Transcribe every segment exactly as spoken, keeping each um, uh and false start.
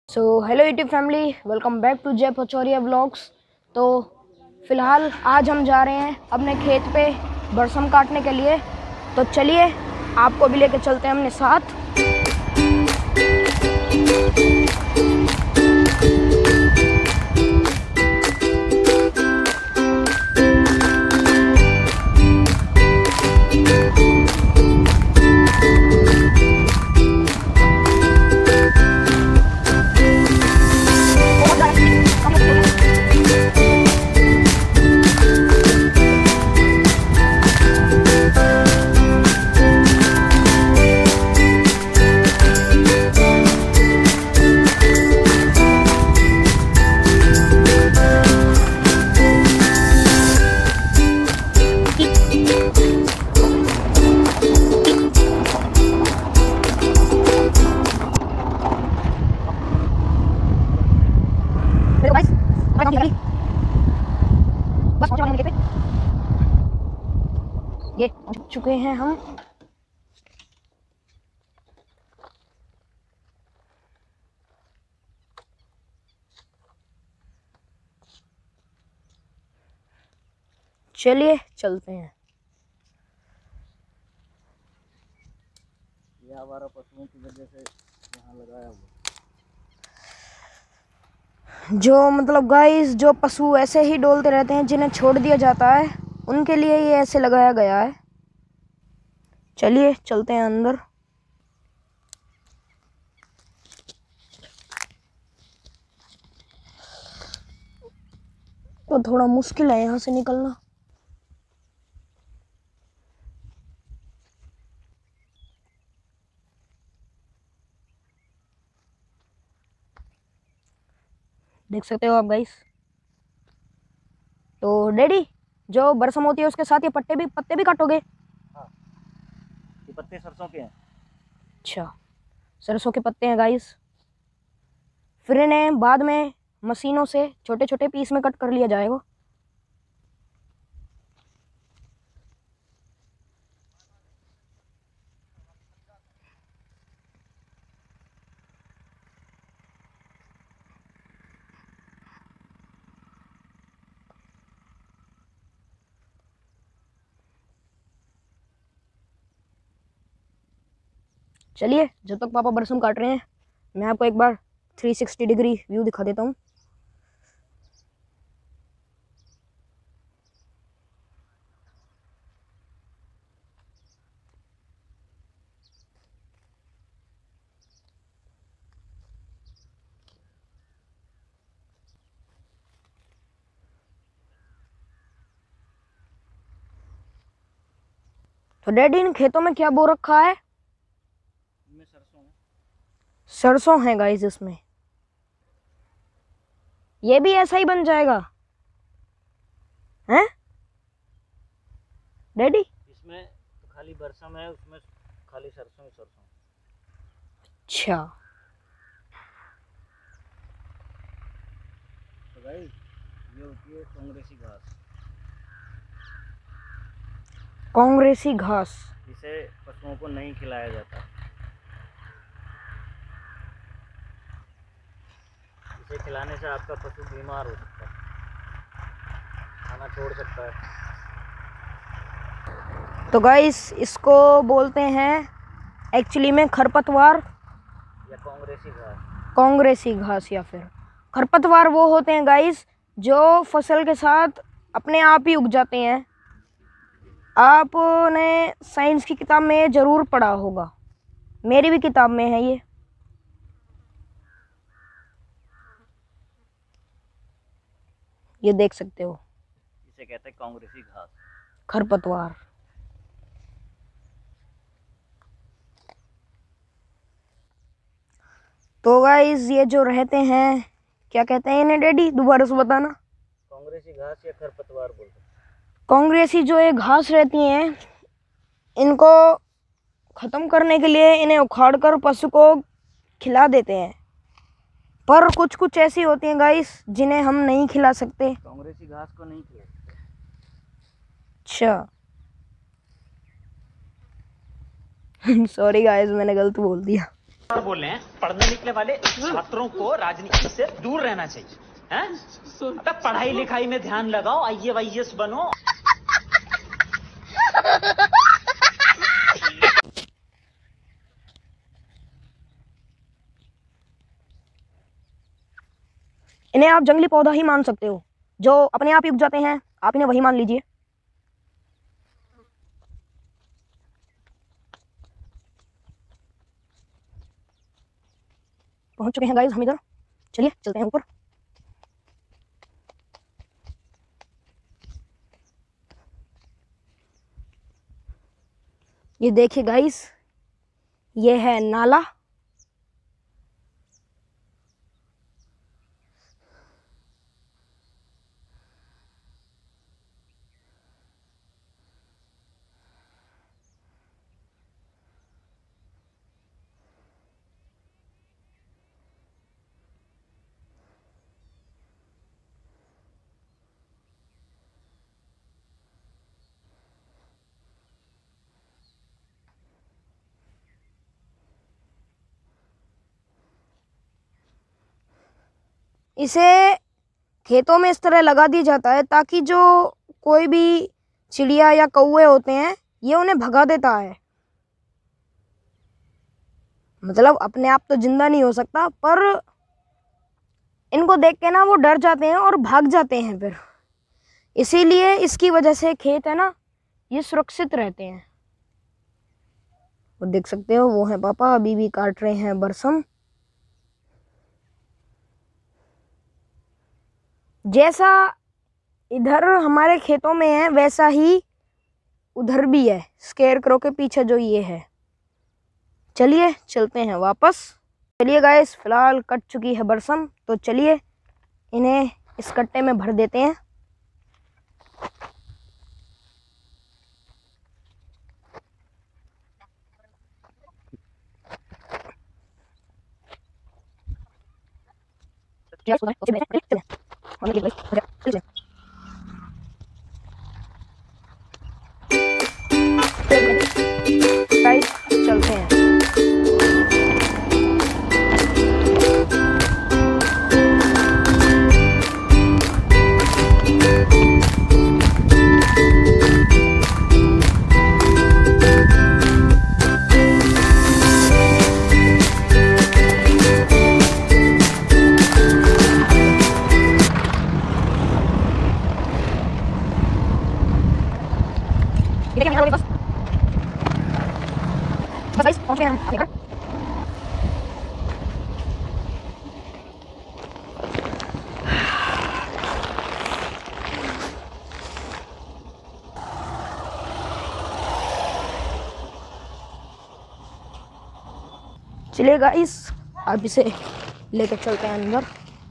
So hello YouTube family, welcome back to Jay Pachauria blogs. तो फिलहाल आज हम जा रहे हैं अपने खेत पे बरसम काटने के लिए। तो चलिए आपको भी लेके चलते हैं अपने साथ। बस पहुंचे पे ये पहुंच चुके हैं हम। चलिए चलते हैं। ये आवारा पशुओं की वजह से यहाँ लगाया हुआ, जो मतलब गाइस जो पशु ऐसे ही डोलते रहते हैं, जिन्हें छोड़ दिया जाता है, उनके लिए ये ऐसे लगाया गया है। चलिए चलते हैं अंदर। तो थोड़ा मुश्किल है यहाँ से निकलना। देख सकते हो आप गाइस। तो डैडी, जो बरसम होती है उसके साथ ये पत्ते भी पत्ते भी काटोगे? हाँ, ये पत्ते सरसों के हैं। अच्छा, सरसों के पत्ते हैं गाइस। फिर इन्हें बाद में मशीनों से छोटे छोटे पीस में कट कर लिया जाएगा। चलिए जब तक पापा बरसम काट रहे हैं, मैं आपको एक बार थ्री सिक्सटी डिग्री व्यू दिखा देता हूँ। तो डैडी, इन खेतों में क्या बो रखा है? इनमें सरसों है। सरसों है गाइस इसमें। ये भी ऐसा ही बन जाएगा हैं डैडी? इसमें तो खाली बरसम है, उसमें खाली सरसों ही सरसों। अच्छा, तो भाई ये होती है कांग्रेसी घास। कांग्रेसी घास। इसे पशुओं को नहीं खिलाया जाता। इसे खिलाने से आपका पशु बीमार हो सकता है, खाना छोड़ सकता है। तो गाइस इसको बोलते हैं एक्चुअली में खरपतवार या कांग्रेसी घास। कांग्रेसी घास या फिर खरपतवार वो होते हैं गाइस जो फसल के साथ अपने आप ही उग जाते हैं। आपने साइंस की किताब में ज़रूर पढ़ा होगा, मेरी भी किताब में है ये। ये देख सकते हो, इसे कहते हैं कांग्रेसी घास। खरपतवार। तो गाइस ये जो रहते हैं, क्या कहते हैं इन्हें डैडी, दोबारा से बताना। कांग्रेसी घास या खरपतवार बोलते हैं। कांग्रेसी जो ये घास रहती हैं, इनको ख़त्म करने के लिए इन्हें उखाड़कर पशु को खिला देते हैं। पर कुछ कुछ ऐसी होती हैं गाइस जिन्हें हम नहीं खिला सकते। कांग्रेसी घास को नहीं खिला सकते। अच्छा सॉरी गाइस, मैंने गलत बोल दिया। और बोल रहे हैं पढ़ने निकले वाले छात्रों को राजनीति से दूर रहना चाहिए, हैं? अबे पढ़ाई लिखाई में ध्यान लगाओ, आई ए वाई एस बनो। इन्हें आप जंगली पौधा ही मान सकते हो, जो अपने आप ही उग जाते हैं, आप इन्हें वही मान लीजिए। पहुंच चुके हैं गाइस हम इधर, चलिए चलते हैं ऊपर। ये देखिए गाइस, ये है नाला। इसे खेतों में इस तरह लगा दिया जाता है ताकि जो कोई भी चिड़िया या कौवे होते हैं ये उन्हें भगा देता है। मतलब अपने आप तो जिंदा नहीं हो सकता, पर इनको देख के ना वो डर जाते हैं और भाग जाते हैं फिर, इसीलिए इसकी वजह से खेत है ना ये सुरक्षित रहते हैं। वो देख सकते हो, वो है पापा, अभी भी काट रहे हैं बरसम। जैसा इधर हमारे खेतों में है वैसा ही उधर भी है, स्केरक्रो के पीछे जो ये है। चलिए चलते हैं वापस। चलिए गाइस, फिलहाल कट चुकी है बरसम, तो चलिए इन्हें इस कट्टे में भर देते हैं। गाइस चलते हैं। बस बस गाइस पहुंच गए हम अपने घर। चलिए गाइस, अब इसे लेकर चलते हैं अंदर।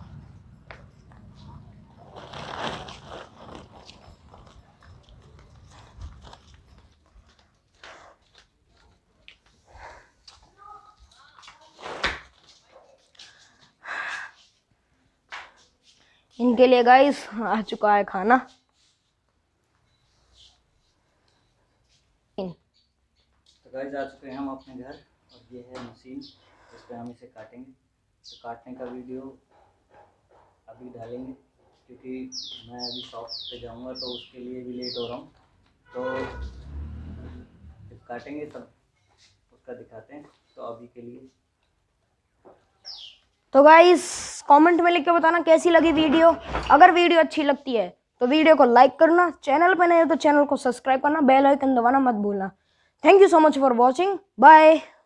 इनके लिए गाइस आ चुका है खाना। तो गाइस आ चुके हैं हम अपने घर, और ये है मशीन जिस पे हम इसे काटेंगे। तो काटने का वीडियो अभी डालेंगे, क्योंकि मैं अभी शॉप पे जाऊंगा तो उसके लिए भी लेट हो रहा हूँ। तो जब काटेंगे तब उसका दिखाते हैं। तो अभी के लिए तो गाइस कमेंट में लिख के बताना कैसी लगी वीडियो। अगर वीडियो अच्छी लगती है तो वीडियो को लाइक करना, चैनल पे नए हो तो चैनल को सब्सक्राइब करना, बेल आइकन दबाना मत भूलना। Thank you so much for watching, bye.